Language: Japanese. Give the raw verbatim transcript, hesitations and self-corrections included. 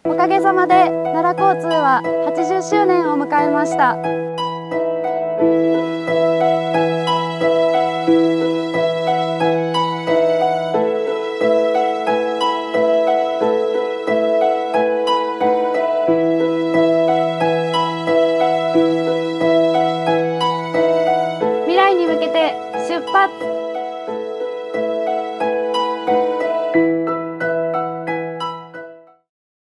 おかげさまで奈良交通ははちじゅっしゅうねんを迎えました。未来に向けて出発。